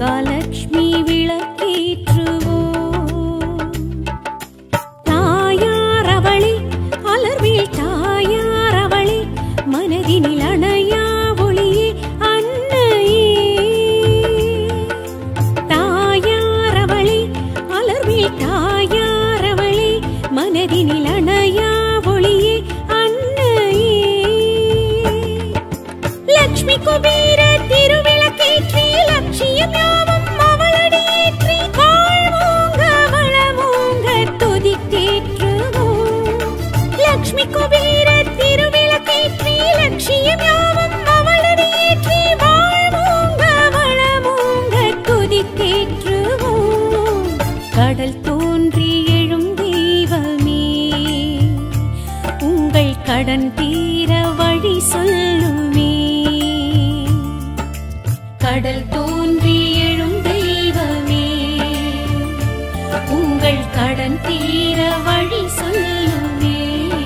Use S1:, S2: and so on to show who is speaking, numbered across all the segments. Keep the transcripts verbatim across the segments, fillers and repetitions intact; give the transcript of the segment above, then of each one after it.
S1: மகாலட்சுமி விளக்கேற்றுவோம். தாயார் அவளே, அலர்வேல் தாயார் அவளே, மனதினில் அணையா ஒளியே அன்னையே. தாயார் அவளே, அலர்வேல் தாயார் அவளே, மனதினில் அணையா ஒளியே அன்னையே. லட்சுமி குபேர திருவிளக்கேற்றி லட்சியம் யாவும் அவளடியேற்றி வாழ்வோங்க வளமோங்க துதித்தேற்றுவோம். லட்சுமி குபேர திருவிளக்கேற்றி லட்சியம் யாவும் அவளடியேற்றி வாழ்வோங்க வளமோங்க துதித்தேற்றுவோம். கடல் தோன்றி எழும் தெய்வமே, உங்கள் கடன் தீர வழி சொல்லுமே. கடல் தோன்றி எழும் தெய்வமே, உங்கள் கடன் தீர வழி சொல்லுமே.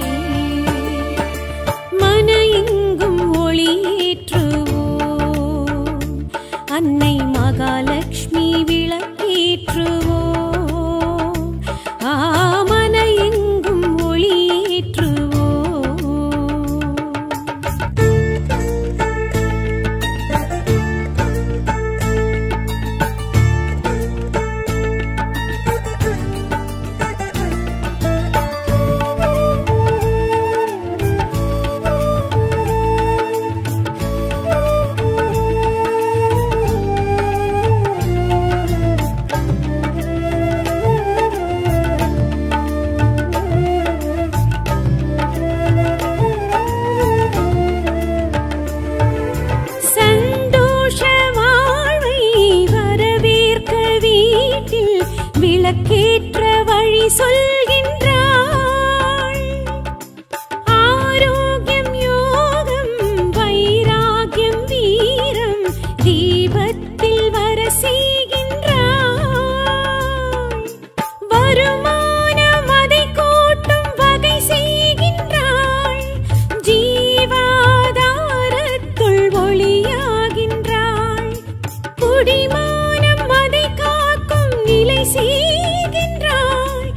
S1: மன எங்கும் ஒளியேற்றுவோம், அன்னை மகாலட்சுமி விளக்கேற்றுவோம். ஆ மன எங்கும் ஒளியேற்றுவோம். விளக்கேற்ற வழி சொல்கின்றாள். ஆரோக்கியம் யோகம் வைராகியம் வீரம் தீபத்தில் வர செய்கின்றாள். வருமானம் அதை கூட்டும் வகை செய்கின்றாள். ஜீவாதாரத்துள் ஒளியாகின்றாள். குடிமானம் அதை காக்கும் நிலை செய்கின்றாள்.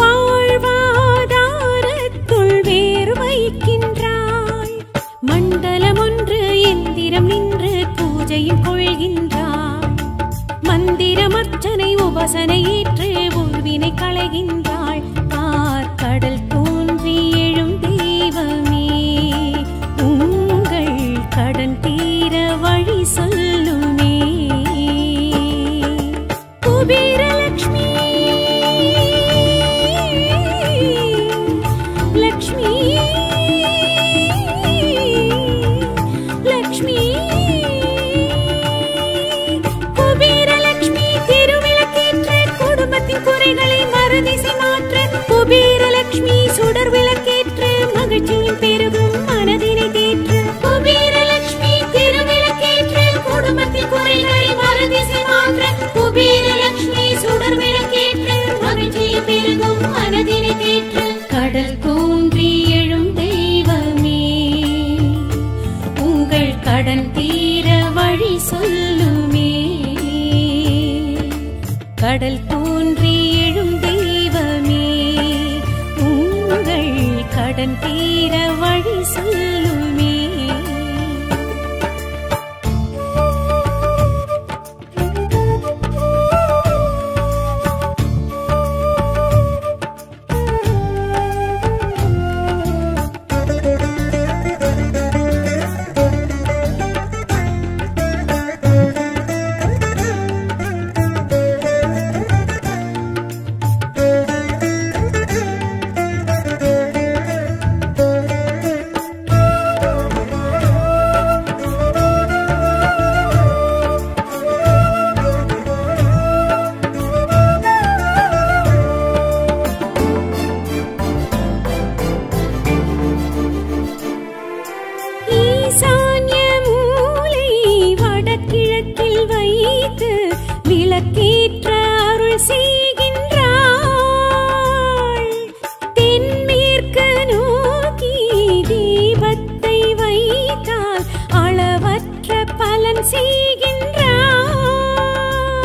S1: வாழ்வாதாரத்துள் வேறு வைக்கின்றாள். மண்டலம் ஒன்று எந்திரம் நின்று பூஜையும் கொள்கின்றாள். மந்திரம் அர்ச்சனை உபாசனை ஏற்று உள்வினை களைகின்றாள். பார்க்கடல் தோன்றி எழும் தெய்வமே, உங்கள் கடன் தீர வழி சொல்லுமே. குபேரலட்சுமி லட்சுமி லட்சுமி குபேரலட்சுமி திருவிளக்கேற்ற குடும்பத்தின் குறைகளை மறுதிசை மாற்ற. குபேரலட்சுமி சுடர் விளக்கேற்ற மகிழ்ச்சியும் பெருகும் மனதினை தேற்று. குபேரலட்சுமி திருவிளக்கேற்ற குடும்பத்தின் குறைகளை மறுதிசை மாற்ற. குபேரலட்சுமி சுடர் விளக்கேற்ற மகிழ்ச்சியும் பெருகும் மனதினை தேற்று. கடல் தோன்றி எழும் தெய்வமே, உங்கள் கடன் தீர வழி சொல்லுமே. கடல் தோன்றி எழும் தெய்வமே, உங்கள் கடன் தீர வழி சொல்லுமே. விளக்கேற்ற அருள் செய்கின்றாள். தென்மேற்கு நோக்கி தீபத்தை வைத்தால் அளவற்ற பலன் செய்கின்றாள்.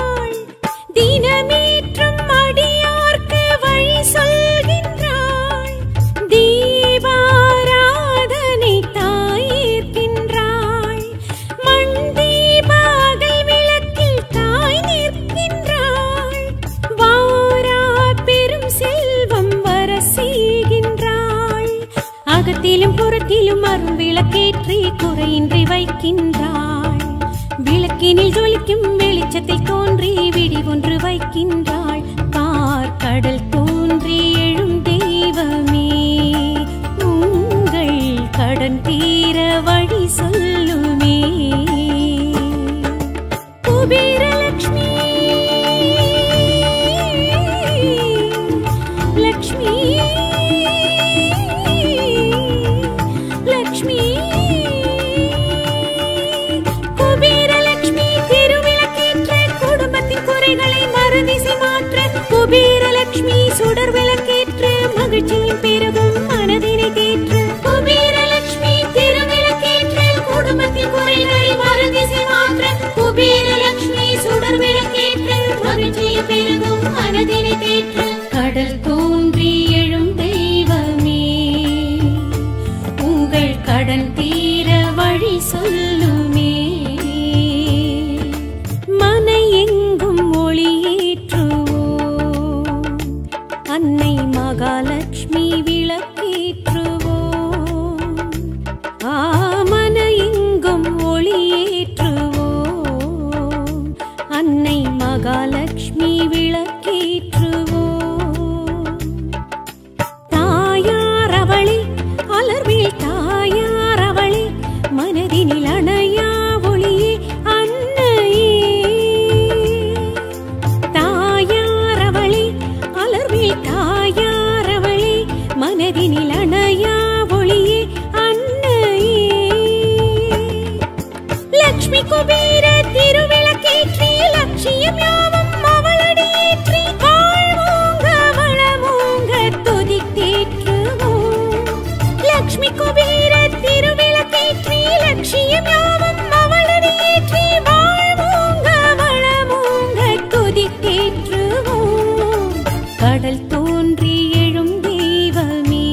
S1: வீட்டினிலும் அருள் விளக்கேற்றி குறையின்றி வைக்கின்றாள். விளக்கினில் ஜொலிக்கும் வெளிச்சத்தில் தோன்றி விடி ஒன்று வைக்கின்றாள். பார் கடல் தோன்றி எழும் தெய்வமே, உங்கள் கடன் தீர வழி சொல்லுமே. குபேரலக்ஷ்மி லக்ஷ்மி லக்ஷ்மி குபேரலக்ஷ்மி திருவிளக்கேற்ற குடும்பத்தின் குறைகளை மறுதிசை மாற்ற. குபேரலக்ஷ்மி சுடர் விளக்கேற்ற மகிழ்ச்சியின் பெருகும் மனதினை தேற்ற. குபேரலக்ஷ்மி திருவிளக்கேற்ற குடும்பத்தின் குறைகளை மறுதிசை மாற்ற. குபேரலக்ஷ்மி சுடர் விளக்கேற்ற மகிழ்ச்சியின் பெருகும் மனதினை தேற்ற. கடல் தோன்றி எழும் தெய்வமே, உங்கள் கடன் தீர வழி சொல்லுமே. மனை எங்கும் ஒளியேற்றுவோம், அன்னை மகாலட்சுமி விளக்கேற்றுவோம். ஆமன எங்கும் ஒளியேற்றுவோம், அன்னை மகாலட்சுமி விளக்கேற்றுவோம். தாயாரவளே அலர்வில் தாயாரவளே, மனதினில் அணையா ஒளியே அன்னையே. தாயாரவளே அலர்வில் தாயாரவளே, மனதினில் அணையா ஒளியே அன்னையே. லக்ஷ்மி குபேர திருவிளக்கேற்றி லட்சியம் யாவும் அவளடியேற்றி. வாழ்வோங்க வளமோங்க துதித்தேற்றுவோம். லக்ஷ்மி குபேர திருவிளக்கேற்றி லட்சியம் யாவும் அவளடியேற்றி. வாழ்வோங்க வளமோங்க துதித்தேற்றுவோம். கடல் தோன்றி எழும் தெய்வமே,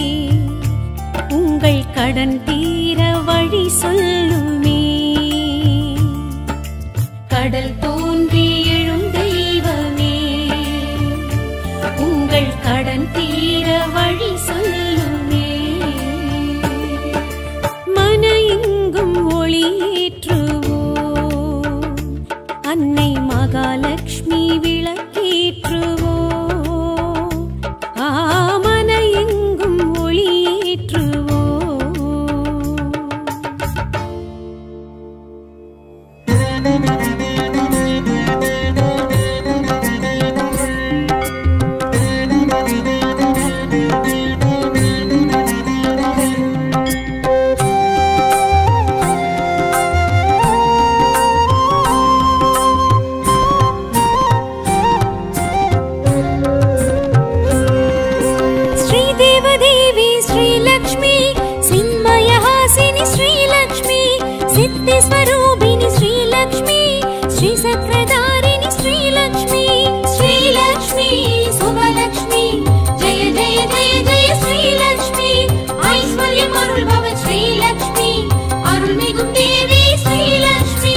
S1: உங்கள் கடன் தீர வழி சொல்லுமே. கடல் தோன்றி எழும் தெய்வமே, உங்கள் கடன் தீர வழி சொல்லுமே. மன எங்கும் ஒளியேற்றுவோம், அன்னை மகாலட்சுமி விளக்கேற்றுவோம். ஆமன எங்கும் ஒளியேற்றுவோம். श्रीदेवदेवी श्रीलक्ष्मी, सिन्मयहासिनी श्रीलक्ष्मी, सिद्धिस्वरूपिणी श्रीलक्ष्मी, श्रीसक्रधारिणी श्रीलक्ष्मी. श्रीलक्ष्मी शुभलक्ष्मी, जय जय जय जय श्रीलक्ष्मी. ऐश्वर्यम् अरुள்பவ श्रीलक्ष्मी, अरुள்மிகும் தேவி श्रीलक्ष्मी.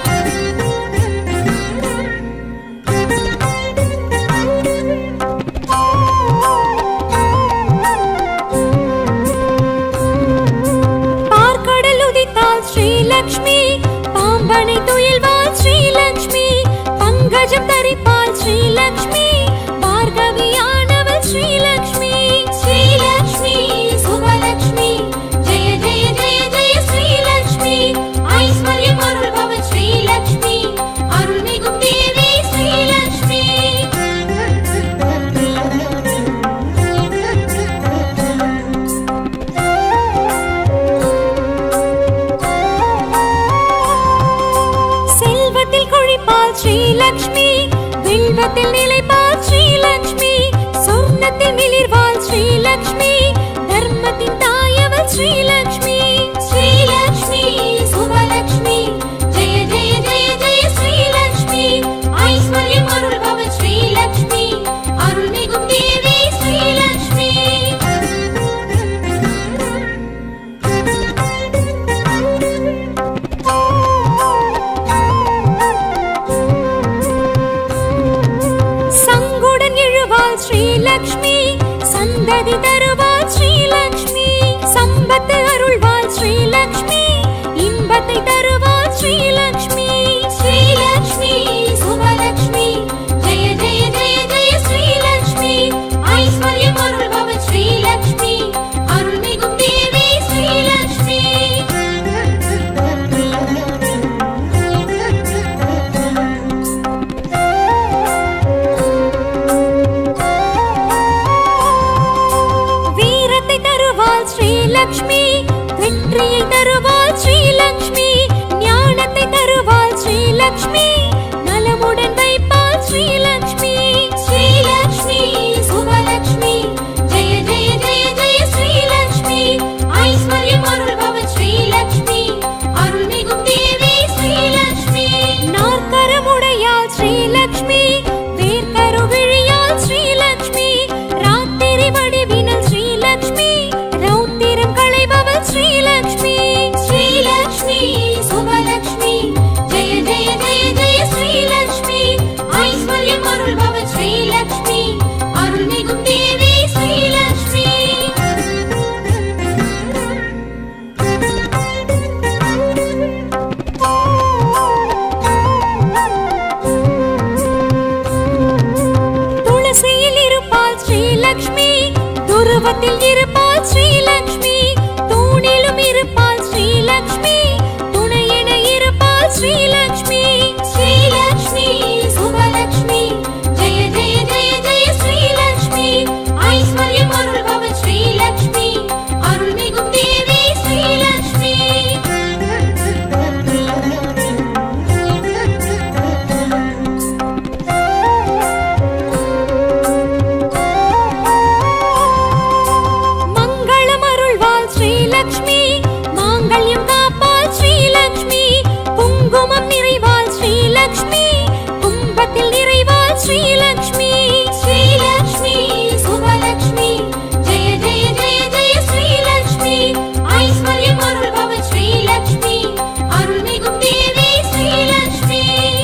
S1: பார்க்கடல் உதித்தாள் ஸ்ரீலக்ஷ்மி, பாம்பனை துயில்வாள் ஸ்ரீலக்ஷ்மி. பங்கஜம் தரிப்பாள் ஸ்ரீலக்ஷ்மி, பார்கவியானவள் ஸ்ரீலக்ஷ்மி. ஸ்ரீலக்ஷ்மி சுபலக்ஷ்மி, ஜெய ஜெய ஜெய ஜெய ஸ்ரீலக்ஷ்மி. ஐஸ்வர்யம் அருள்பவ ஸ்ரீலக்ஷ்மி, அருள்மிகும் தேவி ஸ்ரீலக்ஷ்மி. செல்வத்தில் கொழிப்பாள் ஸ்ரீலக்ஷ்மி, வில்வத்தில் நிலைப்பாள் ஸ்ரீலக்ஷ்மி. சொர்ணத்தில் மிளிர்வாள் ஸ்ரீலக்ஷ்மி, தர்மத்தின் தாயவள் ஸ்ரீலக்ஷ்மி. ஸ்ரீலக்ஷ்மி சுபலக்ஷ்மி, ஜெய ஜெய ஜெய ஜெய ஸ்ரீலக்ஷ்மி. ஐஸ்வர்யம் அருள்பவ ஸ்ரீலக்ஷ்மி, அருள்மிகும் தேவி ஸ்ரீலக்ஷ்மி. श्रीलक्ष्मी, सन्दति तरुवाள் श्रीलक्ष्मी. संपत्तु ஸ்ரீலக்ஷ்மி நலமுடன் வைப்பாள் ஸ்ரீலக்ஷ்மி ஸ்ரீலக்ஷ்மி சுபலக்ஷ்மி ஜெய ஜெய ஜெய ஜெய ஸ்ரீலக்ஷ்மி ஐஸ்வர்யம் அருள்பவள் ஸ்ரீலக்ஷ்மி அருள்மிகும் தேவி ஸ்ரீலக்ஷ்மி நாற்கரமுடையாள் ஸ்ரீலக்ஷ்மி வேர்க்கருவிழியாள் ஸ்ரீலக்ஷ்மி ராத்திரி வடிவினல் ஸ்ரீலக்ஷ்மி ரௌத்திரம் களைபவள் ஸ்ரீலக்ஷ்மி ஸ்ரீலக்ஷ்மி சுபலக்ஷ்மி ஜெய ஜெய ஜெய ஜெய ஸ்ரீலக்ஷ்மி ஐஸ்வர்யம் அருள்பவள் ஸ்ரீலக்ஷ்மி அருள்மிகும் தேவி ஸ்ரீலக்ஷ்மி துளசியில் இருப்பாள் ஸ்ரீலக்ஷ்மி துருவத்தில் இருப்பாள் ஸ்ரீலக்ஷ்மி தூணிலும் இருப்பாள் ஸ்ரீலக்ஷ்மி துணையென இருப்பாள் ஸ்ரீலக்ஷ்மி ஸ்ரீலக்ஷ்மி சுபலக்ஷ்மி ஜெய ஜெய ஜெய ஜெய ஸ்ரீலக்ஷ்மி ஐஸ்வர்யம் அருள்பவள் ஸ்ரீலக்ஷ்மி அருள்மிகும் தேவி ஸ்ரீலக்ஷ்மி மங்களம் அருள்வாள் ஸ்ரீலக்ஷ்மி மாங்கல்யம் காப்பாள் ஸ்ரீலக்ஷ்மி குங்குமம் நிறைவாள் ஸ்ரீலக்ஷ்மி கும்பத்தில் நிறைவாள் ஸ்ரீலக்ஷ்மி ஸ்ரீலக்ஷ்மி சுபலக்ஷ்மி ஜெய ஜெய ஜெய ஜெய ஸ்ரீலக்ஷ்மி ஐஸ்வர்யம் அருள்பவள் ஸ்ரீலக்ஷ்மி அருள்மிகும் தேவி ஸ்ரீலக்ஷ்மி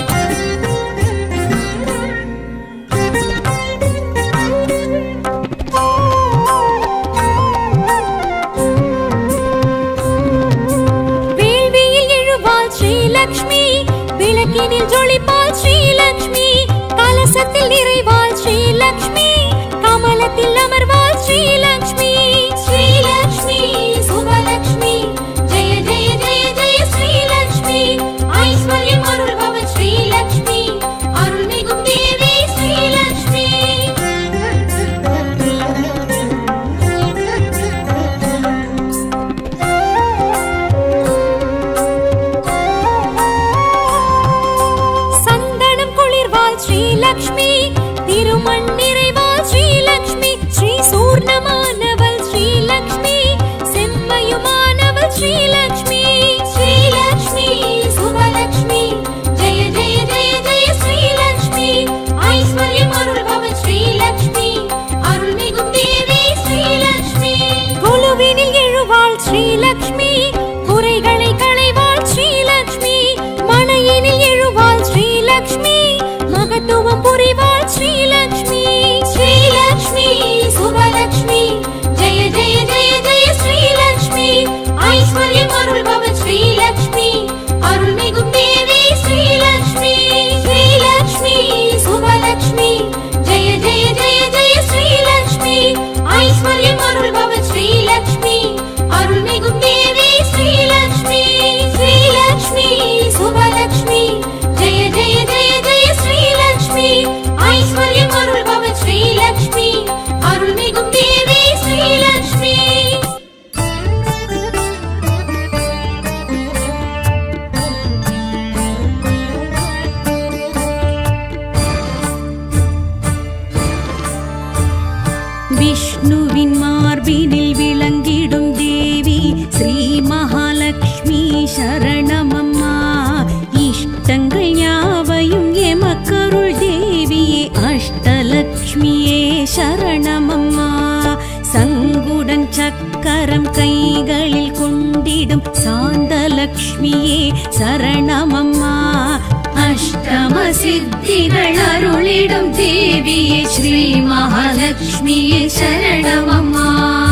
S1: வேள்வியில் எழுவாள் ஸ்ரீலக்ஷ்மி விளக்கினில் ஜொலிப்பாள் ஸ்ரீலக்ஷ்மி கலசத்தில் நிறைவாள் ஸ்ரீலக்ஷ்மி கமலத்தில் அமர்வாள் ஸ்ரீலக்ஷ்மி ஸ்ரீலக்ஷ்மி சுபலக்ஷ்மி ஜெய ஜெய ஜெய ஜெய ஸ்ரீலக்ஷ்மி ஐஸ்வர்யம் அருள்பவள் ஸ்ரீலக்ஷ்மி அருள்மிகும் தேவி ஸ்ரீலக்ஷ்மி சந்தனம் குளிர்வாள் ஸ்ரீலக்ஷ்மி திருமண் நிறைவாள் ஸ்ரீலக்ஷ்மி ஸ்ரீ சூர்ணமானவள் ஸ்ரீலக்ஷ்மி செம்மையுமானவள் ஸ்ரீலக்ஷ்மி ஸ்ரீலக்ஷ்மி சுபலக்ஷ்மி ஜெய ஜெய ஜெய ஜெய ஸ்ரீலக்ஷ்மி ஐஸ்வர்யம் அருள்பவள் ஸ்ரீலக்ஷ்மி அருள்மிகும் தேவி ஸ்ரீலக்ஷ்மி குழுவினில் எழுவாள் ஸ்ரீலக்ஷ்மி குறைகளை களைவாள் ஸ்ரீலக்ஷ்மி மனையினில் எழுவாள் ஸ்ரீலக்ஷ்மி மகத்துவம் புரிவாள் ஸ்ரீலக்ஷ்மி ஸ்ரீலக்ஷ்மி சுபலக்ஷ்மி ஜெய ஜெய ஜெய ஜெய ஸ்ரீலக்ஷ்மி ஐஸ்வர்யம் அருள்பவள் ஸ்ரீலக்ஷ்மி அருள்மிகும் தேவி ஸ்ரீலக்ஷ்மி ஸ்ரீலக்ஷ்மி சுபலக்ஷ்மி ஜெய ஜெய ஜெய ஜெய ஸ்ரீலக்ஷ்மி ஐஸ்வர்யம் அருள்பவள் ஸ்ரீலக்ஷ்மி அருள்மிகும் தேவி ஸ்ரீலக்ஷ்மி ஸ்ரீலக்ஷ்மி சுபலக்ஷ்மி ஜெய ஜெய ஜெய ஜெய ஸ்ரீலக்ஷ்மி ஐஸ்வர்யம் அருள்பவள் ஸ்ரீலக்ஷ்மி அருள்மிகும் தேவி ஸ்ரீலக்ஷ்மி விஷ்ணுவின் மார்பினில் விளங்கிடும் தேவி ஸ்ரீ மகாலட்சுமி சரணமம்மா இஷ்டங்கள் யாவையும் எமக்கருள் தேவியே அஷ்டலக்ஷ்மியே சரணமம்மா சங்குடன் சக்கரம் கைகளில் கொண்டிடும் சாந்தலக்ஷ்மியே சரணமம்மா அஷ்டம சித்திகள் அருளிடும் தேவியே ஸ்ரீ மகாலட்சுமியே சரணமம்மா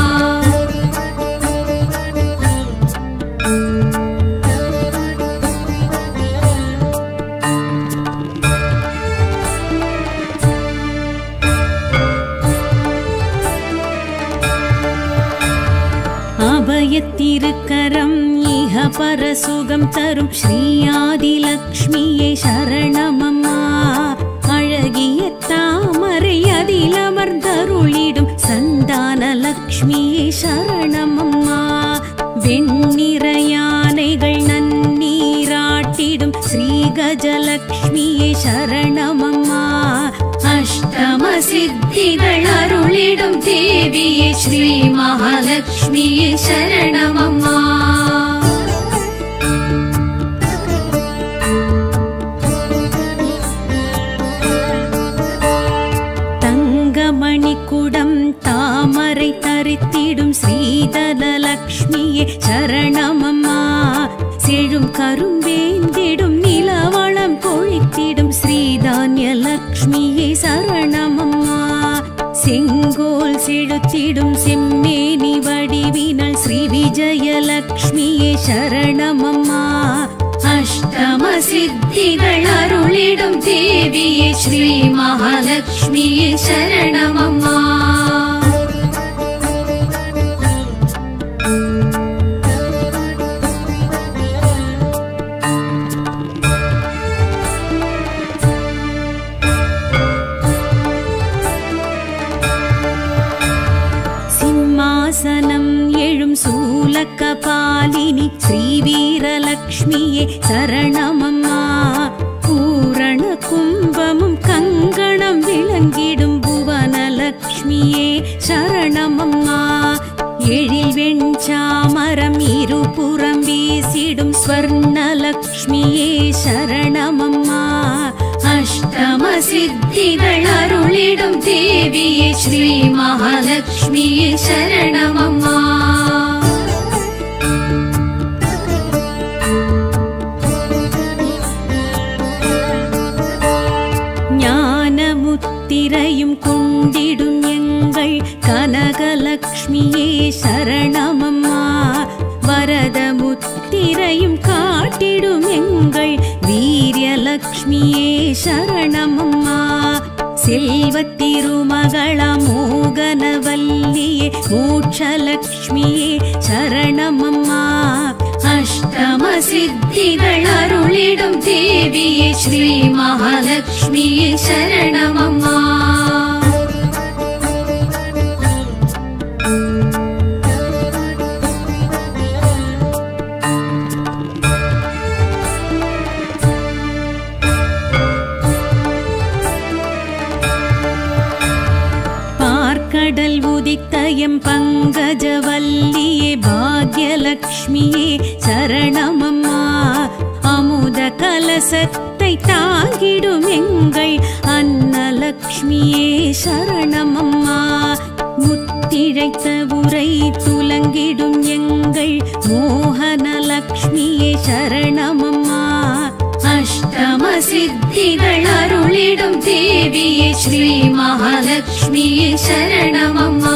S1: அபயத்திருக்கரம் இஹ பரசுகம் தரும் ஸ்ரீ ஆதிலக்ஷ்மியே சரணமம்மா அழகிய தாமரை அதில் அமர்ந்தருளிடும் சந்தான லக்ஷ்மியே சரணமம்மா வெண்ணிற யானைகள் நன்னீராட்டிடும் ஸ்ரீ கஜலக்ஷ்மியே சரணமம்மா. அஷ்டம சித்திகள் அருளிடும் தேவியே ஸ்ரீ மகாலட்சுமியே சரணமம்மா. தங்கமணிக்குடம் தாமரை தரித்திடும் ஸ்ரீதலலக்ஷ்மியே சரணமம்மா. செழும் கரும்பேந்திடும் நிலவளம் பொழித்திடும் ஸ்ரீதான்யலக்ஷ்மியே சரணமம்மா. செங்கோல் செழுத்திடும் செம்மேனி வடிவினல் ஸ்ரீ விஜயலக்ஷ்மியே சரணமம்மா. அஷ்டம சித்திகள் அருளிடும் தேவியே ஸ்ரீ மகாலட்சுமியே சரணமம்மா. சிம்மாசனம் எழும் சூலக்கபாலினி ஸ்ரீவீரலக்ஷ்மியே சரணமம்மா. பூரண கும்பமும் கங்கணம் விளங்கிடும் புவனலக்ஷ்மியே சரணமம்மா. எழில் வெண்சாமரம் இருபுறம் வீசிடும் ஸ்வர்ணலக்ஷ்மியே சரணமம்மா. அஷ்டம சித்திகள் அருளிடும் தேவியே ஸ்ரீ மகாலட்சுமியே சரணமம்மா. ஞானமுத்திரையும் கொண்டிடும் எங்கள் கனகலக்ஷ்மியே சரணமம்மா. வரதமுத்திரையும் காட்டிடும் எங்கள் வீரியலக்ஷ்மியே சரணமம்மா. செல்வத்திருமகள மோகனவல்லியே மோட்சலக்ஷ்மியே சரணமம்மா. அஷ்டம சித்திகள் அருளிடும் தேவியே ஸ்ரீ மகாலட்சுமியே சரணமம்மா. கடல் உதித்தயம் பங்கஜவல்லியே பாக்யலக்ஷ்மியே சரணமம்மா. அமுத கலசத்தை தாங்கிடும் எங்கள் அன்னலக்ஷ்மியே சரணமம்மா. முத்திழைத்த உரை துலங்கிடும் எங்கள் மோகனலக்ஷ்மியே சரணமம்மா. அஷ்டம சித்திகள் அருளிடும் தேவியே ஸ்ரீ மகாலட்சுமியே சரணமம்மா.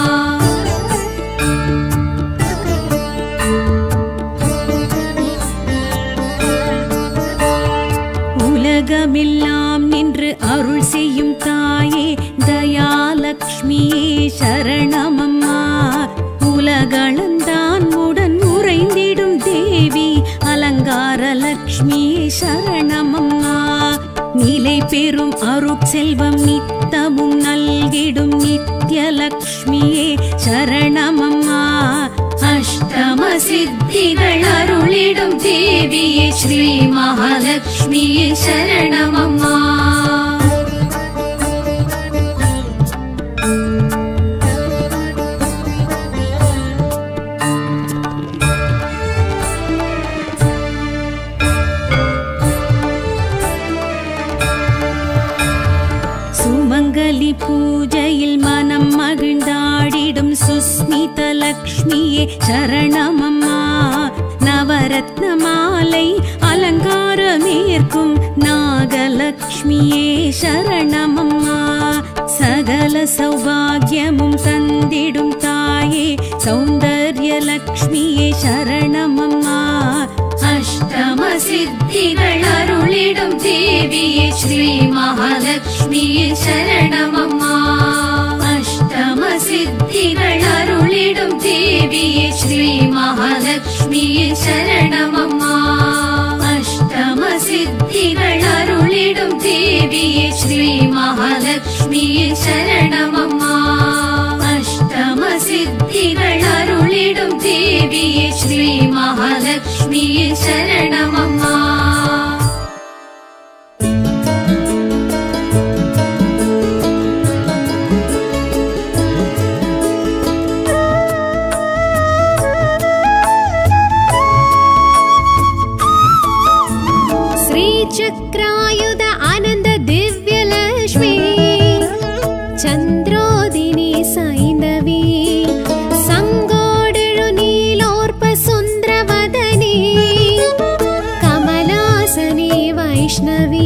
S1: உலகமெல்லாம் நின்று அருள் செய்யும் தாயே தயாலக்ஷ்மியே சரணமம்மா. உலகளந்தான் உடன் உறைந்திடும் தேவி அலங்காரலக்ஷ்மியே சரணமம்மா. நிலை பெறும் அருட்செல்வம் நித்தமும் நல்கிடும் நித்யலக்ஷ்மியே சரணமம்மா. அஷ்டம சித்திகள் அருளிடும் தேவியே ஸ்ரீ மகாலட்சுமியே சரணமம்மா. சுமங்கலி பூஜையில் மனம் மகிழ்ந்தாடிடும் சுஸ்மிதலக்ஷ்மியே சரணமம்மா. நவரத்ன மாலை அலங்காரமேற்கும் நாகலக்ஷ்மியே சரணமம்மா. சகல சௌபாகியமும் தந்திடும் தாயே சௌந்தர்யலக்ஷ்மியே சரணமம்மா. அஷ்டம சித்திகள் அருளிடும் தேவியே ஸ்ரீ மகாலட்சுமியே சரணமம்மா. அஷ்டம சித்திகள் அருளிடும் தேவியே ஸ்ரீ மகாலட்சுமியே சரணமம்மா. அஷ்டம சித்திகள் அருளிடும் தேவியே ஸ்ரீ மகாலட்சுமியே சரணமம்மா. அஷ்டம சித்திகள் அருளிடும் தேவியே ஸ்ரீ மகாலட்சுமியே சரணமம்மா. श्रीचक्रायुध आनंद दिव्यलक्ष्मी चंद्रोदिनी सैंधवी संगोडळु नीलोर्प सुंदरवदनी कमलासनी वैष्णवी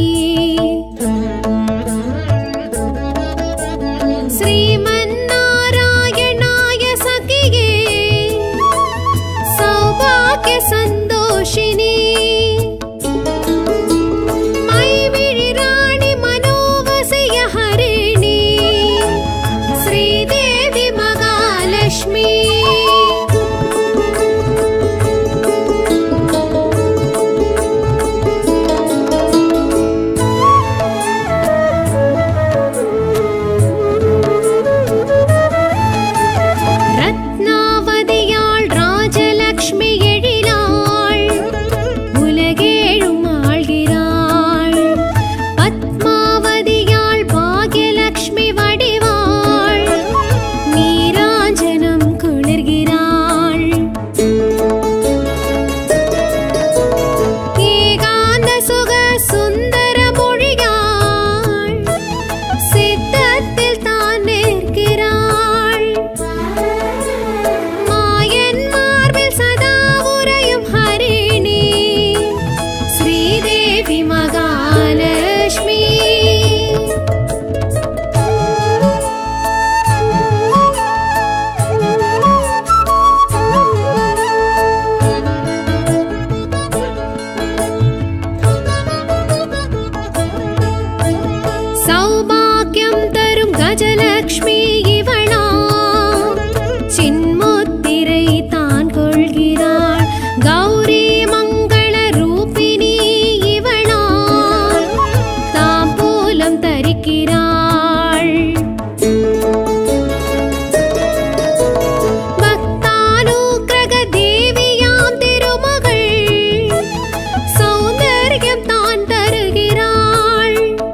S1: श्रीमन्नारायणाय सखिये सौभाग्य संतोषिनी गजलक्ष्मी इवळा चिन्मुत्तिरै तान कोल्गिराळ गौरी मंगल रूपिणी इवळा तांबूलं तरिक्किराळ भक्तानुग्रह देवियां तिरुमगळ सौंदर्यं तान तरुगिराळ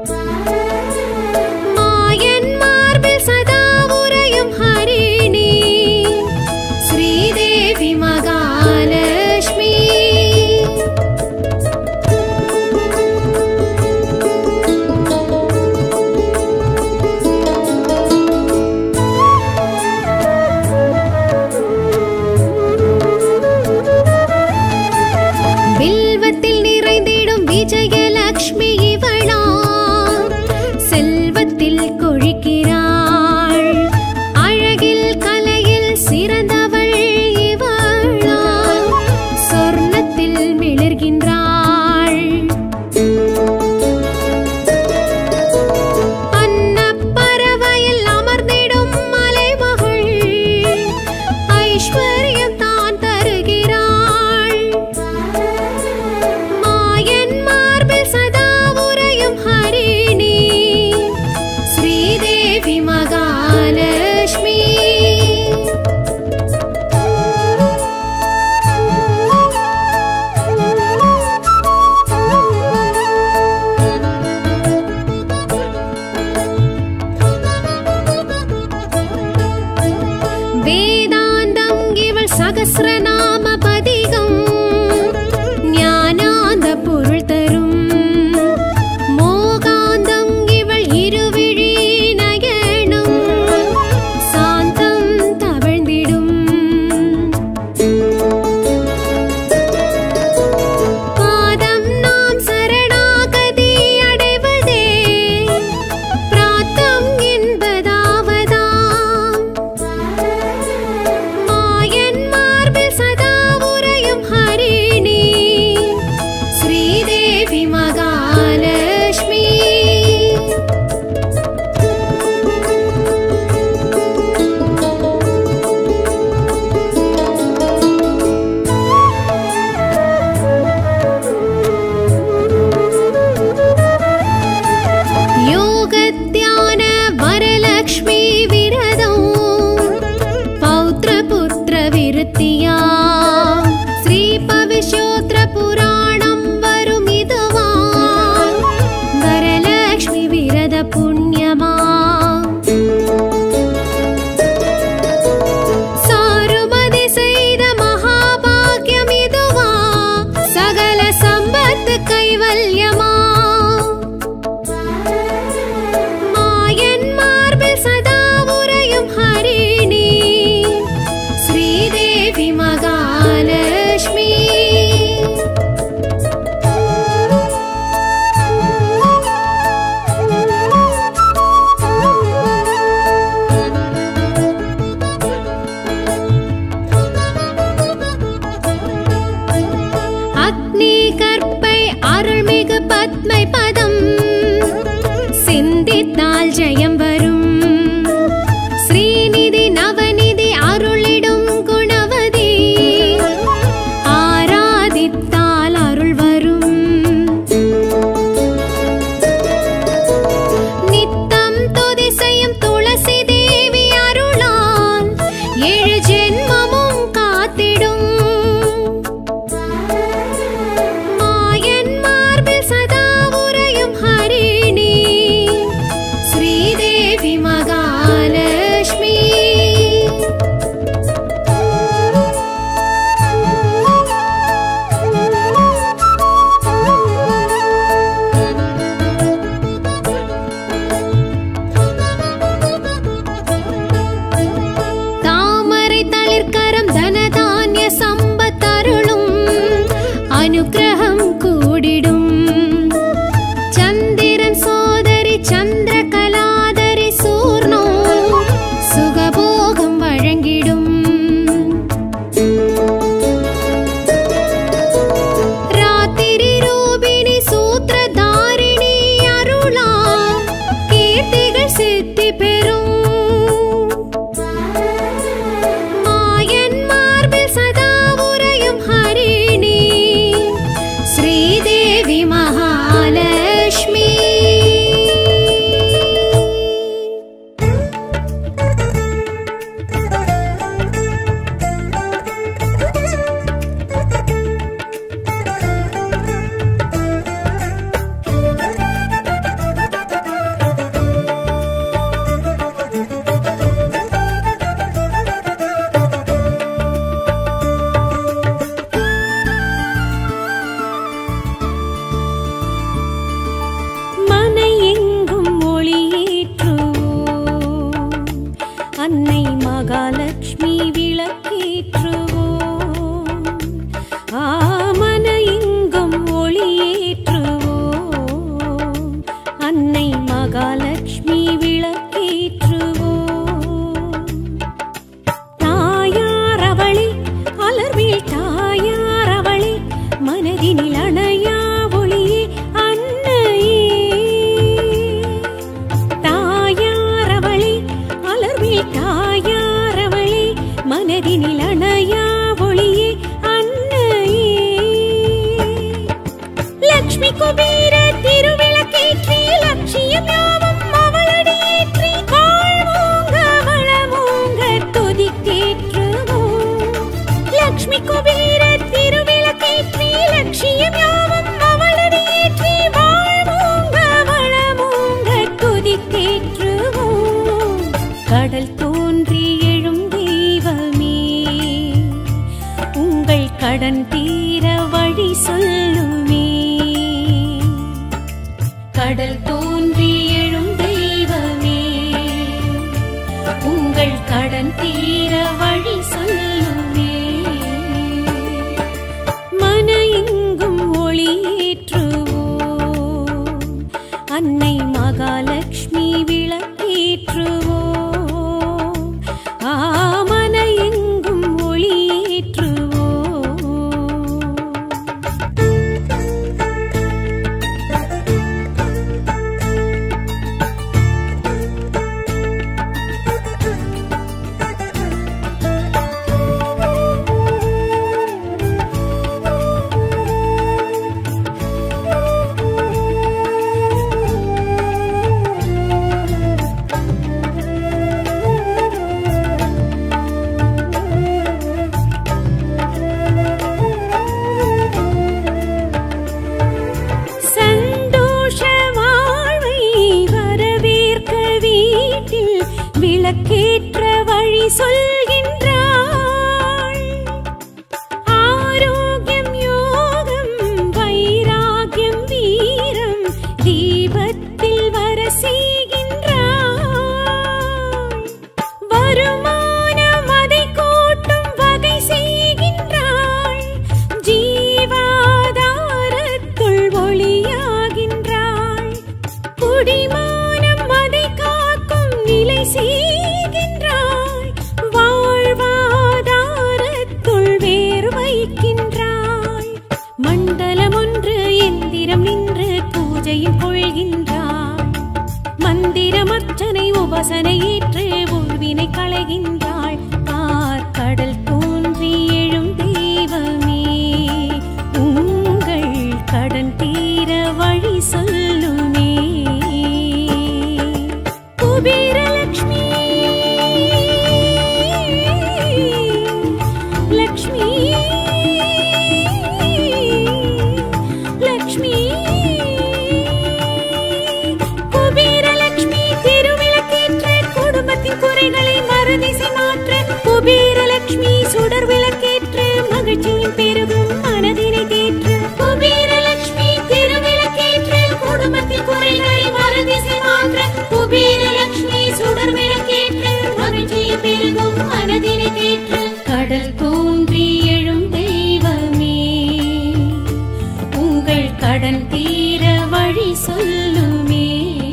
S1: विजयलक्ष्मी इवळा सेल्वत्तिल कोळिक्किराळ अळगिल कलैयिल सिरंदवळ इवळा सोर्णत्तिल मिळर्गिन्றாள் अन्नपरवैயில் अमर्ந்திடும் मலைमகள் ऐश्वर्यं தான் தருகிறாள் श्रीदेवी महालक्ष्मी वेदान्तं इवळ सहस्रनाम पदिगं ज्ञानान्द पोरुळ तरुम श्री पविश्योत्र पुराणं वरुमिदुवा वरल பத்மை பதம் சிந்தித்தால் ஜெயம் வரும். ஸ்ரீநிதி நவநிதி அருளிடும் குணவதி ஆராதித்தால் அருள் வரும். நித்தம் துதி செய்யும் துளசி தேவி அருளால் ஏழு ஜென்மமும் காத்திடும். மாயன் மார்பில் சதா உறையும் ஹரிணி ஸ்ரீதேவி மகாலட்சுமி. தாமரை தளிர்கரம் தனதானிய சம்பத்தருளும் அனுக்கிரகம் கூடிடும். சந்திரன் சோதரி சந்திரகலாதரி சூர்ணோ சுகபோகம் வழங்கிடும். ராத்திரி ரூபிணி சூத்ரதாரிணி அருளா கீர்த்திகள் சித்தி பெறும். மாயன் மார்பில் சதா உறையும் ஹரிணி ஸ்ரீதேவி மகாலட்சுமி. மனை எங்கும் ஒளியேற்றுவோம், அன்னை மகாலட்சுமி விளக்கேற்றுவோம். ஆமன எங்கும் ஒளியேற்றுவோம், அன்னை மகாலட்சுமி விளக்கேற்றுவோம். தாயார் அவளே அலர்வில் தாயார் அவளே மனதினில் அணையா ஒளியே அன்னையே. தாயார் அவளே அலர்வில் தாயார் அவளே மனதினில் அணையா ஒளியே அன்னையே. லக்ஷ்மி குபேர திருவிளக்கேற்றி லட்சியம் யாவும் அவளடியேற்றி வாழ்வோங்க வளமோங்க துதிக்கேற்றுவோம். லக்ஷ்மி குபேர திருவிளக்கேற்றி லட்சியம் யாவும் அவளடியேற்றி வாழ்வோங்க வளமோங்க துதிக்கேற்றுவோம். கடல் தோன்றி எழும் தெய்வமே உங்கள் கடன் தீர வழி சொல்லுமே. கடல் தோன்றி எழும் தெய்வமே உங்கள் கடன் தீர வழி சொல்லுமே. மன எங்கும் ஒளியேற்றுவோம், அன்னை மகாலட்சுமி விளக்கேற்றுவோம். ஆமன எங்கும் ஒளியேற்றுவோம். விளக்கேற்ற வழி சொல்கின்றாள். ஆரோக்கியம் யோகம் வைராகியம் வீரம் தீபத்தில் வர செய்கின்றாள். வருமானம் அதை கூட்டும் வகை செய்கின்றாள். ஜீவாதாரத்துள் ஒளியாகின்றாள். குடிமானம் அதை காக்கும் நிலை செய்கின்றாள். வாழ்வாதாரத்துள் வேறு வைக்கின்றாள். மண்டலம் ஒன்று எந்திரம் நின்று கூற ஜெயம் கொள்கின்றாள். மந்திரமர்ச்சனை உபாசனை ஏற்று உள்வினை களைகின்றாள். பார் கடல் தோன்றி எழும் தெய்வமே, உங்கள் கடன் தீர வழி சொல்லுமே. குபேரலக்ஷ்மி லக்ஷ்மி லக்ஷ்மி குபேரலக்ஷ்மி திருவிளக்கேற்ற குடும்பத்தின் குறைகளை மறுதிசை மாற்ற. குபேரலக்ஷ்மி சுடர் விளக்கேற்று மகிழ்ச்சியின் பெருகும் மனதினை தேற்று. குபேரலக்ஷ்மி திருவிளக்கேற்ற குடும்பத்தின் குறைகளை மறுதிசை மாற்ற. குபேரலக்ஷ்மி சுடர் விளக்கேற்று மகிழ்ச்சியின் பெருகும் மனதினை தேற்று. கடல் தோன்றி எழும் தெய்வமே, உங்கள் கடன் தீர வழி சொல்லுமே.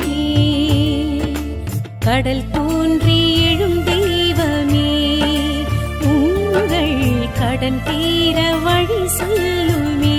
S1: கடல் தோன்றி எழும் தெய்வமே, உங்கள் கடன் தீர வழி சொல்லுமே.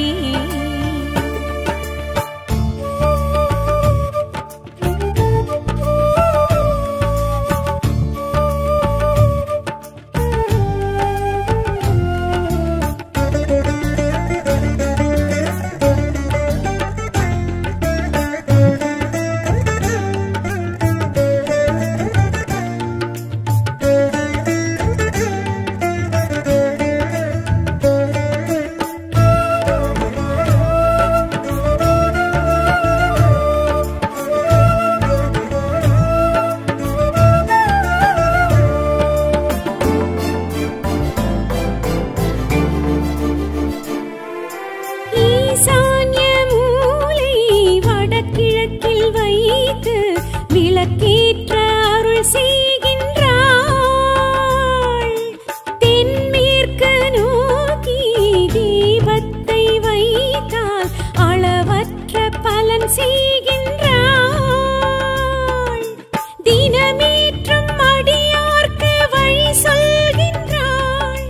S1: விளக்கேற்ற அருள் செய்கின்றாள். தென்மேற்கு நோக்கி தீபத்தை வைத்தால் அளவற்ற பலன் செய்கின்றாள். தினமேற்றும் அடியார்க்கு வழி சொல்கின்றாள்.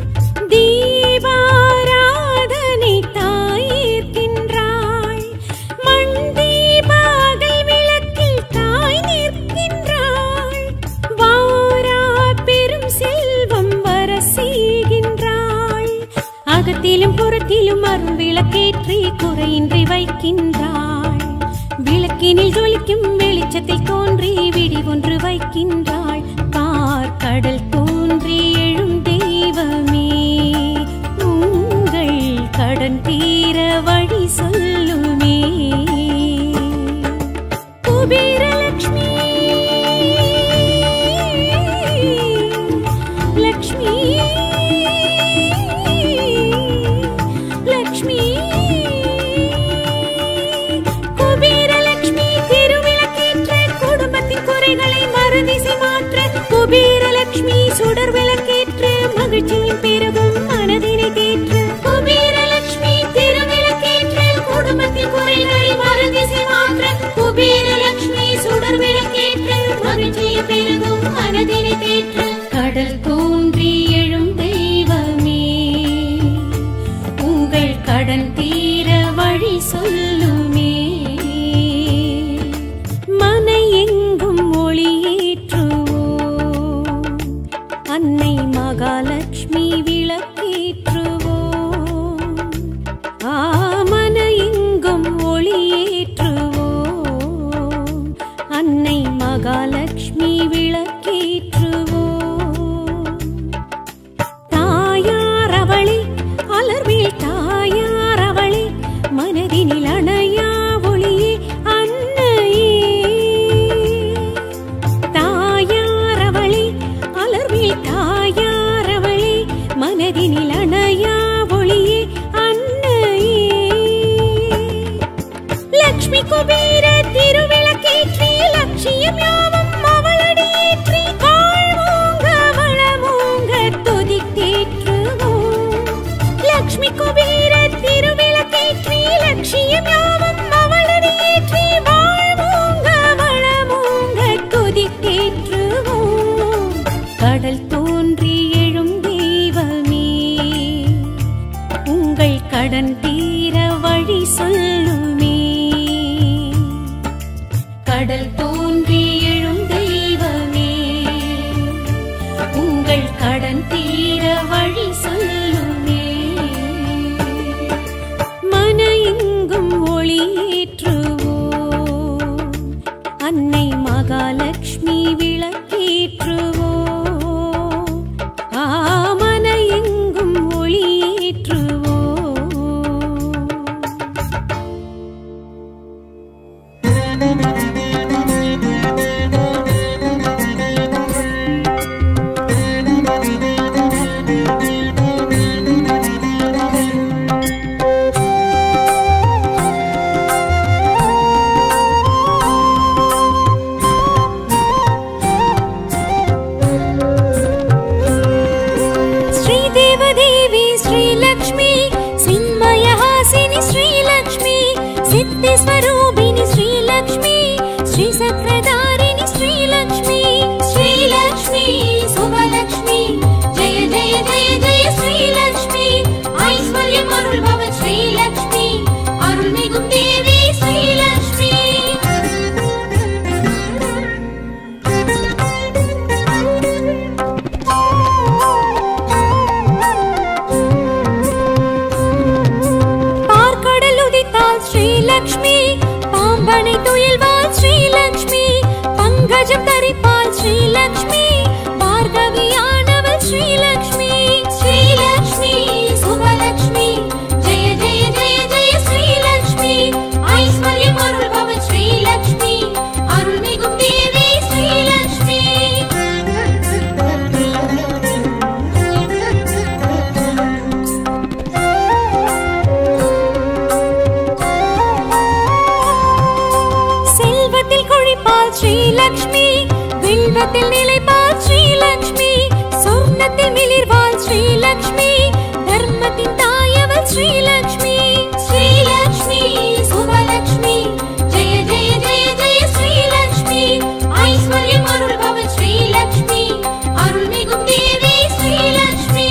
S1: தீபாராதனை தாயேற்கின்றாள். மண் தீபாகை விளக்கில் தாய் நிற்கின்றாள். வாரா பெரும் செல்வம் வர செய்கின்றாள். அகத்திலும் புறத்திலும் அருள் விளக்கேற்றி குறையின்றி வைக்கின்றாள். விளக்கினில் ஜொலிக்கும் வெளிச்சத்தில் தோன்றி விடி ஒன்று வைக்கின்றாள். பார் கடல் தோன்றி எழும் தெய்வமே, உங்கள் கடன் தீர வழி சொல்லுமே. குபேரலக்ஷ்மி லக்ஷ்மி லக்ஷ்மி குபேரலக்ஷ்மி திருவிளக்கேற்ற குடும்பத்தின் குறைகளை மறுதிசை மாற்ற. குபேரலக்ஷ்மி சுடர் விளக்கேற்று மகிழ்ச்சியின் பெருகும் மனதினை தேற்று. குபேரலக்ஷ்மி திருவிளக்கேற்ற குடும்பத்தின் குறைகளை மறுதிசை மாற்ற. குபேரலக்ஷ்மி சுடர் விளக்கேற்று மகிழ்ச்சியின் பெருகும் மனதினை தேற்று. கடல் தோன்றி எழும் தெய்வமே, உங்கள் கடன் தீர வழி சொல்லுமே. மனை எங்கும் ஒளியேற்றுவோம், அன்னை மகாலட்சுமி விளக்கேற்றுவோம். ஆமன எங்கும் ஒளியேற்றுவோம், அன்னை மகாலட்சுமி விளக்கேற்றுவோம். தாயார் அவளே அலர்வில் தாயார் அவளே, மனதினில் அணையா ஒளியே அன்னையே. தாயார் அவளே அலர்வில் தாயார் அவளே, மனதினில் அணையா ஒளியே அன்னையே. லக்ஷ்மி குபேர திருவிளக்கேற்றி லட்சியம் யாவும் அவளடியேற்றி வாழ்வோங்க வளமோங்க துதித்தேற்றுவோம். லக்ஷ்மி குபேர திருவிளக்கேற்றி லட்சியம் யாவும் அவளடியேற்றி வாழ்வோங்க வளமோங்க துதித்தேற்றுவோம். கடல் தோன்றி எழும் தெய்வமே, உங்கள் கடன் தீர வழி சொல்லுமே. கடல் தோன்றி எழும் தெய்வமே, உங்கள் கடன் தீர வழி சொல்லுமே. மன எங்கும் ஒளியேற்றுவோம், அன்னை மகாலட்சுமி விளக்கேற்றுவோம். ஆ மன எங்கும் ஒளியேற்றுவோம். स्वरूपिणी श्री लक्ष्मी, श्री सक्राधारिणी श्री लक्ष्मी, श्री लक्ष्मी शुभलक्ष्मी, जय जय जय जय श्री लक्ष्मी, ऐश्वर्यम् अरुள்பவ श्री लक्ष्मी, अरुள்மிகும் देवी श्री लक्ष्मी. பார்க்கடல் உதித்தாள் श्री लक्ष्मी, பாம்பனை துயில்வாள் श्री लक्ष्मी, பங்கஜம் தரிப்பாள் श्री लक्ष्मी, பார்கவியானவள் श्री लक्ष्मी, श्री लक्ष्मी शुभलक्ष्मी, जय जय जय जय श्री लक्ष्मी, ऐश्वर्यम् अरुள்பவ श्री लक्ष्मी, अरुள்மிகும் देवी श्री लक्ष्मी. श्री लक्ष्मी, विल्वத்தில் நிலைப்பாள் श्री लक्ष्मी, சொர்ணத்தில் மிளிர்வாள் श्री लक्ष्मी, தர்மத்தின் தாயவள் श्री लक्ष्मी, श्री लक्ष्मी शुभलक्ष्मी, जय जय जय जय श्री लक्ष्मी, ऐश्वर्यम् अरुள்பவ श्री लक्ष्मी, अरुள்மிகும் देवी श्री लक्ष्मी.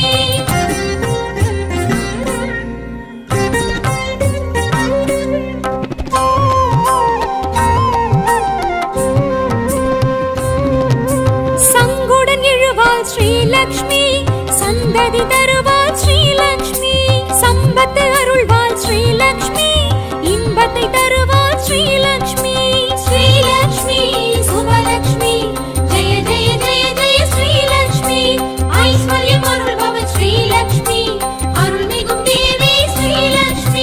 S1: श्री लक्ष्मी, சந்ததி தருவாள் श्री लक्ष्मी, சம்பத்து அருள்வாள் श्री लक्ष्मी, இன்பத்தை தருவாள் श्री लक्ष्मी, श्री लक्ष्मी शुभलक्ष्मी, जय जय जय जय श्री लक्ष्मी, ऐश्वर्यम् अरुள்பவ श्री लक्ष्मी, अरुள்மிகும் देवी श्री लक्ष्मी.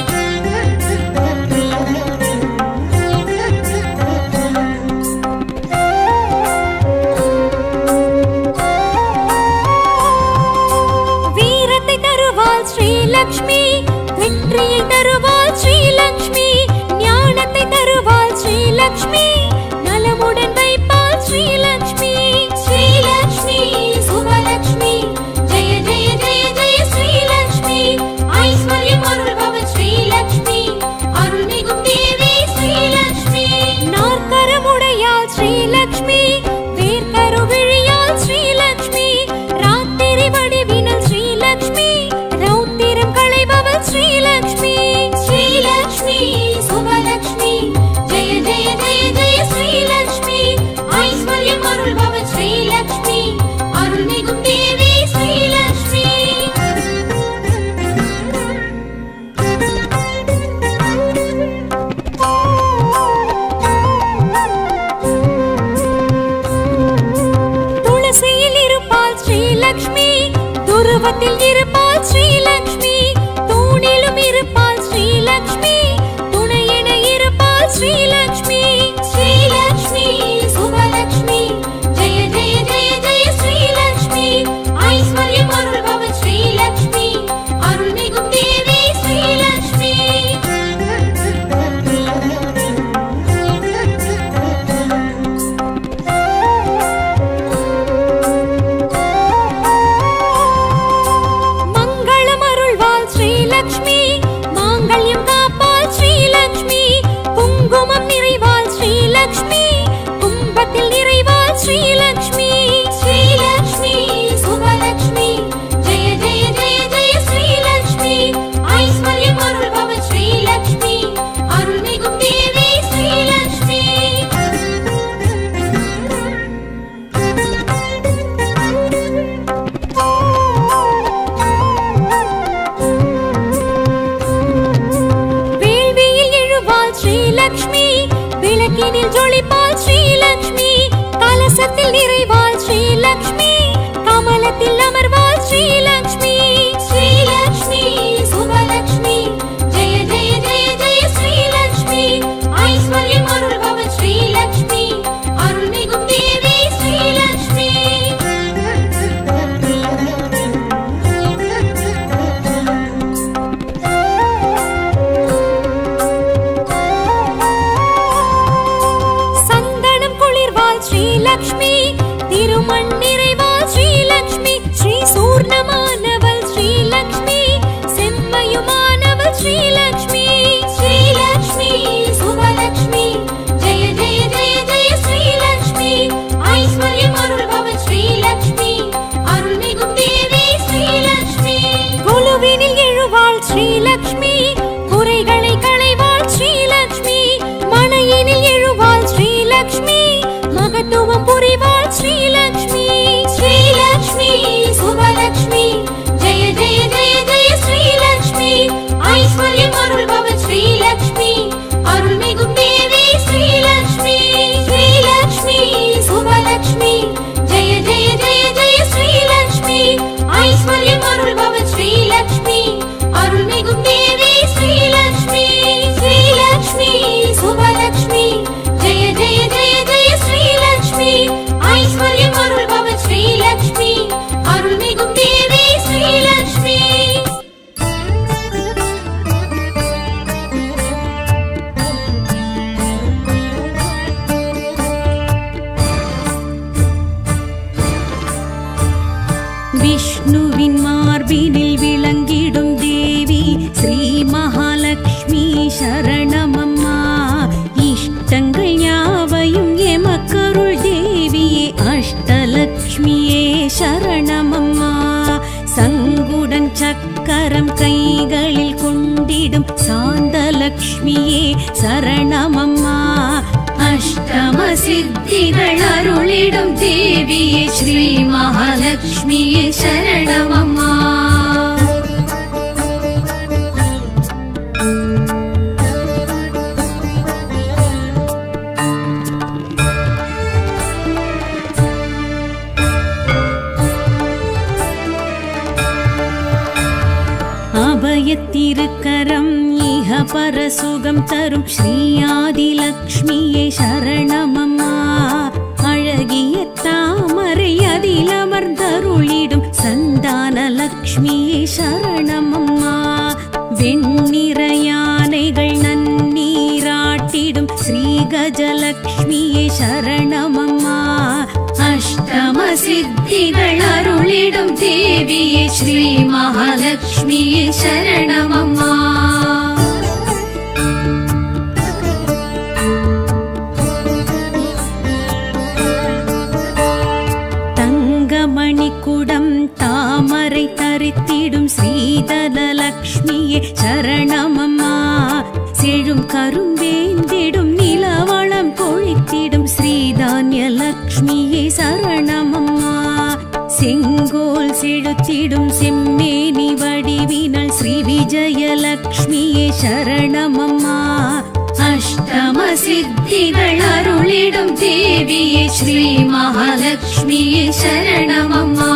S1: श्री लक्ष्मी, வெற்றியை தருவாள் श्री लक्ष्मी, ஞானத்தை தருவாள் श्री लक्ष्मी, நலமுடன் வைப்பாள் श्री लक्ष्मी, श्री लक्ष्मी शुभलक्ष्मी, जय जय जय जय श्री लक्ष्मी, ऐश्वर्यम् अरुள்பவ श्री लक्ष्मी, अरुள்மிகும் देवी श्री लक्ष्मी. நாற்கரமுடையாள் श्री लक्ष्मी, வேர்க்கருவிழியாள் श्री लक्ष्मी, ராத்திரி வடிவினல் श्री लक्ष्मी, श्री लक्ष्मी, श्री लक्ष्मी शुभलक्ष्मी, जय जय जय जय श्री लक्ष्मी, ऐश्वर्यम् अरुள்பவ श्री लक्ष्मी, अरुள்மிகும் देवी श्री लक्ष्मी. துளசியில் இருப்பாள் श्री लक्ष्मी, துருவத்தில் இருப்பாள் श्री लक्ष्मी, தூணிலும் இருப்பாள் श्री लक्ष्मी, துணையென இருப்பாள் श्री लक्ष्मी, श्री लक्ष्मी शुभलक्ष्मी, जय जय जय जय श्री लक्ष्मी, ऐश्वर्यम् अरुள்பவ श्री लक्ष्मी, अरुள்மிகும் देवी श्री लक्ष्मी. மங்களம் அருள்வாள் श्री लक्ष्मी, மாங்கல்யம் காப்பாள் விளக்கினில் ஜொலிப்பாள் ஸ்ரீலக்ஷ்மி, கலசத்தில் நிறைவாள் ஸ்ரீலக்ஷ்மி, கமலத்தில் அமர்வாள் ஸ்ரீலக்ஷ்மி. ஸ்ரீலக்ஷ்மி சுபலக்ஷ்மி ஜெய ஜெய ஜெய ஜெய ஸ்ரீலக்ஷ்மி, ஐஸ்வர்யம் அருள்பவள் ஸ்ரீலக்ஷ்மி, அருள்மிகும் தேவி ஸ்ரீலக்ஷ்மி. சந்தனம் குளிர்வாள் ஸ்ரீலக்ஷ்மி, திருமண் நிறைவாள் ஸ்ரீலக்ஷ்மி, ஸ்ரீ சூர்ணமானவள் ஸ்ரீலக்ஷ்மி, செம்மையுமானவள் ஸ்ரீலக்ஷ்மி. ஸ்ரீலக்ஷ்மி சுபலக்ஷ்மி ஜெய ஜெய ஜெய ஜெய ஸ்ரீலக்ஷ்மி, ஐஸ்வர்யம் அருள்பவள் ஸ்ரீலக்ஷ்மி, அருள்மிகும் தேவி ஸ்ரீலக்ஷ்மி. குழுவினில் எழுவாள் ஸ்ரீலக்ஷ்மி, குறைகளை களைவாள் ஸ்ரீலக்ஷ்மி, மனையினில் எழுவாள் ஸ்ரீலக்ஷ்மி, மகத்துவம் புரிவாள் ஸ்ரீலக்ஷ்மி. ஸ்ரீலக்ஷ்மி சுபலக்ஷ்மி ஜெய ஜெய ஜெய ஜெய ஸ்ரீலக்ஷ்மி, ஐஸ்வர்யம் அருள்பவள் ஸ்ரீலக்ஷ்மி, அருள்மிகும் தேவி ஸ்ரீலக்ஷ்மி. ஸ்ரீலக்ஷ்மி சுபலக்ஷ்மி ஜெய ஜெய ஜெய ஜெய ஸ்ரீலக்ஷ்மி, ஐஸ்வர்யம் அருள்பவள் ஸ்ரீலக்ஷ்மி, அருள்மிகும் தேவி ஸ்ரீலக்ஷ்மி. ஸ்ரீலக்ஷ்மி சுபலக்ஷ்மி ஜெய ஜெய ஜெய ஜெய ஸ்ரீலக்ஷ்மி, ஐஸ்வர்யம் அருள்பவள் ஸ்ரீலக்ஷ்மி, அருள்மிகும் தேவி ஸ்ரீலக்ஷ்மி. விஷ்ணுவின் மார்பினில் விளங்கிடும் தேவி ஸ்ரீ மகாலட்சுமி சரணமம்மா, இஷ்டங்கள் யாவையும் எமக்கருள் தேவியே அஷ்டலக்ஷ்மியே சரணமம்மா. சங்குடன் சக்கரம் கைகளில் கொண்டிடும் சாந்தலக்ஷ்மியே சரணமம்மா, அஷ்டம சித்திகள் அருளிடும் தேவியே ஸ்ரீ மகாலட்சுமியே சரணமம்மா. அபயத்திருக்கரம் இஹ பரசுகம் தரும் ஸ்ரீ ஆதிலக்ஷ்மியே சரணமம்மா, அழகிய தாமரை அதில் அமர்ந்தருளிடும் சந்தான லக்ஷ்மியே சரணமம்மா. வெண்ணிற யானைகள் நன்னீராட்டிடும் ஸ்ரீ கஜலக்ஷ்மியே சரணமம்மா, அஷ்டம சித்திகள் அருளிடும் தேவியே ஸ்ரீ மகாலட்சுமியே சரணமம்மா. தங்கமணிக்குடம் தாமரை தரித்திடும் ஸ்ரீதலலக்ஷ்மியே சரணமம்மா, செழும் கரும்பேந்திடும் நிலவளம் பொழித்திடும் ஸ்ரீதான்ய லக்ஷ்மியே சரணமம்மா. செங்கோல் செழுத்திடும் செம்மேனி வடிவினல் ஸ்ரீ விஜயலக்ஷ்மியே சரணமம்மா, அஷ்டம சித்திகள் அருளிடும் தேவியே ஸ்ரீ மகாலட்சுமியே சரணமம்மா.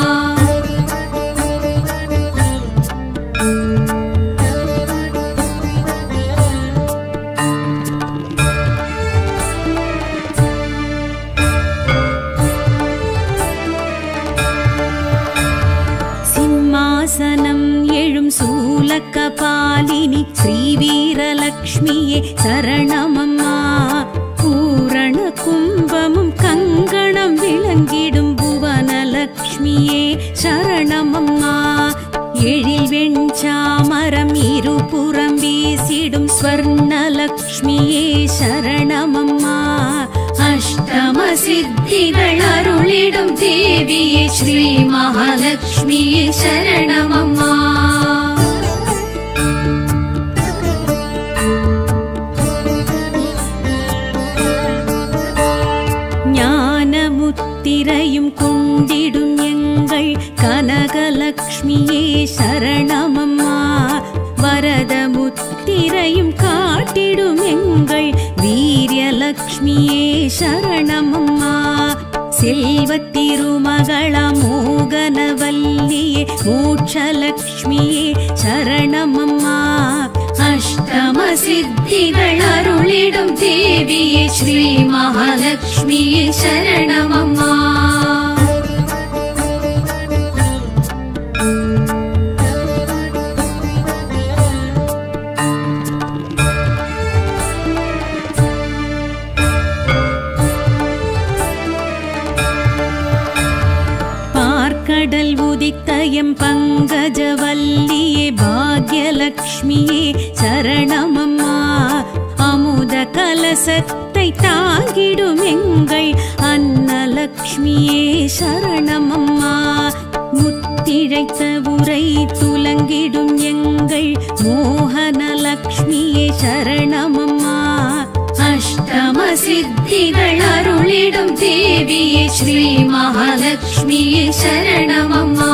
S1: சிம்மாசனம் எழும் சூலக்கபாலினி ஸ்ரீ வீரலக்ஷ்மியே சரணமம்மா, பூரண கும்பமும் கங்கணம் விளங்கிடும் புவனலக்ஷ்மியே சரணமம்மா. எழில் வெண்சாமரம் இருபுறம் வீசிடும் ஸ்வர்ணலக்ஷ்மியே சரணமம்மா, அஷ்டம சித்திகள் அருளிடும் தேவியே ஸ்ரீ மகாலட்சுமியே சரணமம்மா. ஞானமுத்திரையும் கொண்டிடும் எங்கள் கனகலக்ஷ்மியே சரணமம்மா, வரதமுத்திரையும் காட்டிடும் எங்கள் மோகலக்ஷ்மியே சரணமம்மா. செல்வத்திருமகள மோகனவல்லியே மோட்சலக்ஷ்மியே சரணமம்மா. அஷ்டம சித்திகள் அருளிடும் தேவியே ஸ்ரீ மகாலட்சுமியே சரணமம்மா. பார்க்கடல் உதித்தயம் பங்கஜவல்லியே பாக்யலக்ஷ்மியே சரணமம்மா. அமுத கலசத்தை தாங்கிடும் எங்கள் அன்னலக்ஷ்மியே சரணமம்மா. முத்திழைத்த உரை துலங்கிடும் எங்கள் மோகனலக்ஷ்மியே சரணமம்மா. அஷ்டம சித்திகள் அருளிடும் தேவியே ஸ்ரீ மகாலட்சுமியே சரணமம்மா.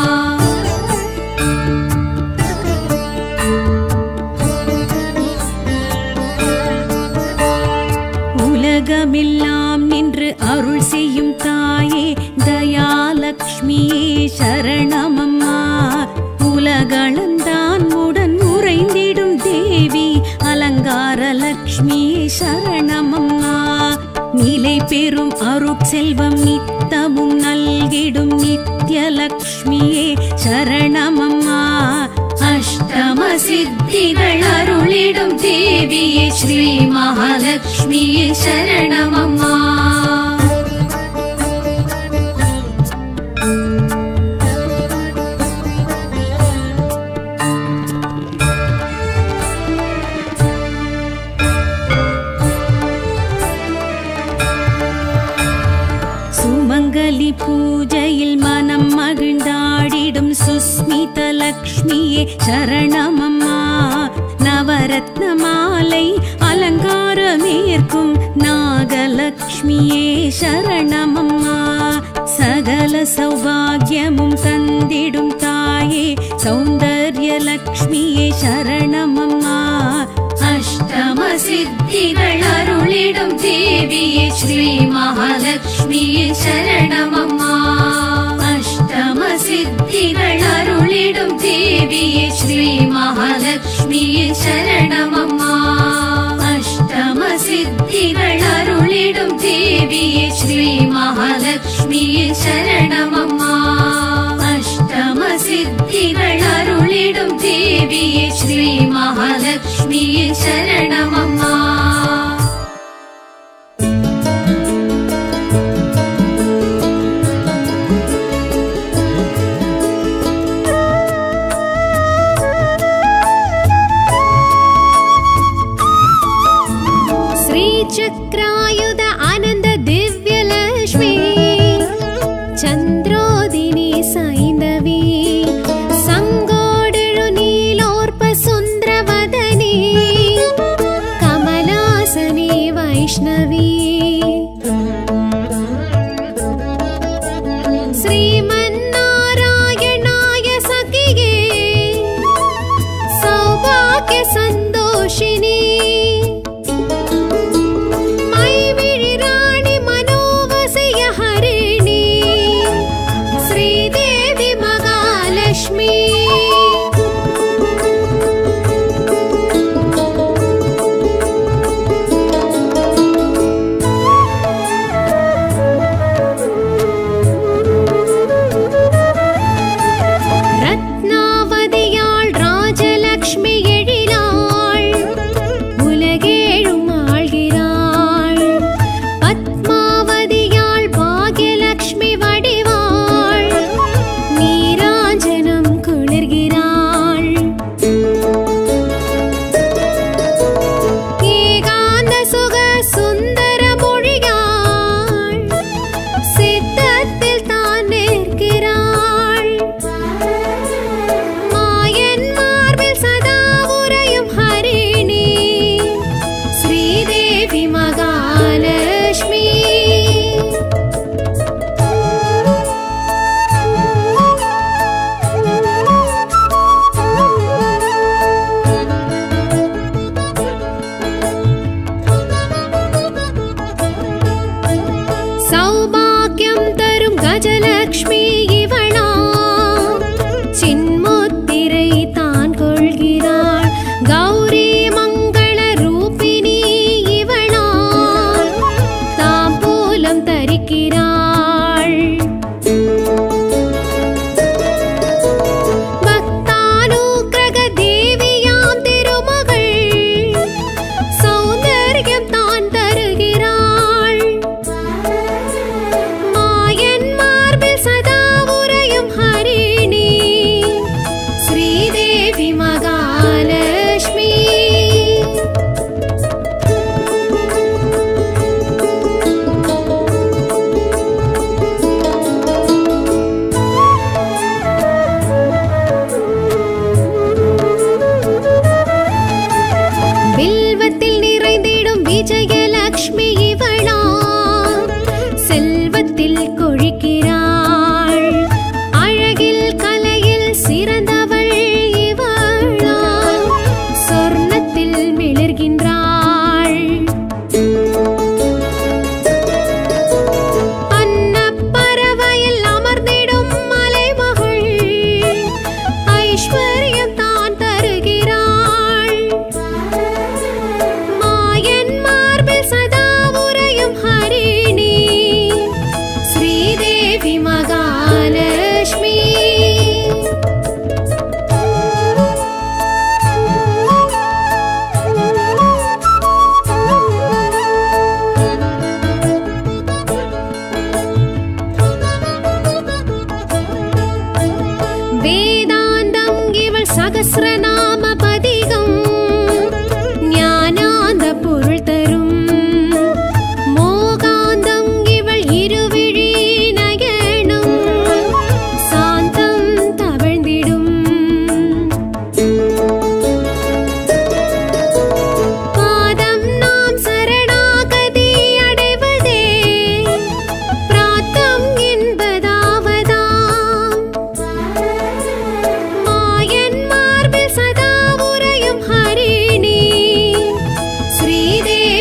S1: உலகமெல்லாம் நின்று அருள் செய்யும் தாயே தயாலக்ஷ்மியே சரணமம்மா. உலகளந்தான் உடன் உறைந்திடும் தேவி அலங்காரலக்ஷ்மியே சரணமம்மா. நிலை பெறும் அருட்செல்வம் நித்தமும் நல்கிடும் நித்யலக்ஷ்மியே சரணமம்மா. அஷ்டம சித்திகள் அருளிடும் தேவியே ஸ்ரீ மகாலட்சுமியே சரணமம்மா. சுமங்கலி பூஜையில் மனம் மகிழ்ந்தாடிடும் சுஸ்மித லக்ஷ்மியே சரணமம்மா. நவரத்ன மாலை அலங்காரமேற்கும் நாகலக்ஷ்மியே சரணமம்மா. சகல சௌபாகியமும் தந்திடும் தாயே சௌந்தர்யலக்ஷ்மியே சரணமம்மா. அஷ்டம சித்திகள் அருளிடும் தேவியே ஸ்ரீ மகாலட்சுமியே சரணமம்மா. அஷ்டம சித்திகள் அருளிடும் தேவியே ஸ்ரீ மகாலட்சுமியே சரணமம்மா. அஷ்டம சித்திகள் அருளிடும் தேவியே ஸ்ரீ மகாலட்சுமியே சரணமம்மா. அஷ்டம சித்திகள் அருளிடும் தேவியே ஸ்ரீ மகாலட்சுமியே சரணமம்மா.
S2: श्रीचक्रायुध आनंद दिव्यलक्ष्मी चंद्रोदिनी सैंधवी संगोडळु नीलोर्प सुंदरवदनी कमलासनी वैष्णवी श्रीमन्नारायणाय सखिये सौभाग्य संतोषिनी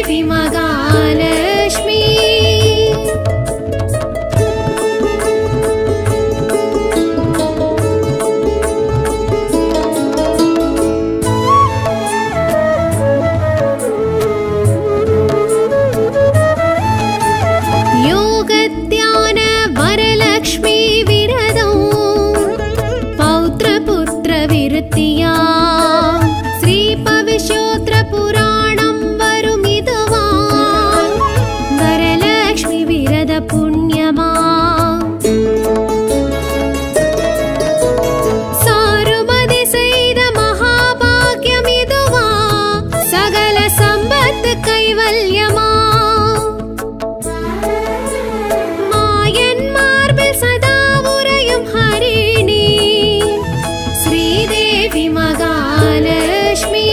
S2: ஸ்ரீதேவி மகாலட்சுமி யோகத்யான வரலக்ஷ்மி விரதம் பௌத்ரபுத்ர விருத்தியா ஸ்ரீ பவிஷ்யோத்ர புராணம் வரும் இதுவா வரலக்ஷ்மி விரத புண்ணியமா சாருமதி செய்த மகாபாக்யம் இதுவா சகல சம்பத்து கைவல்யமா மாயன் மார்பில் சதா உறையும் ஹரிணி ஸ்ரீதேவி மகாலட்சுமி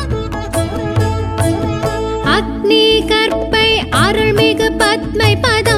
S2: அக்னி கற்பை அருள்மிகு பத்மை பதம்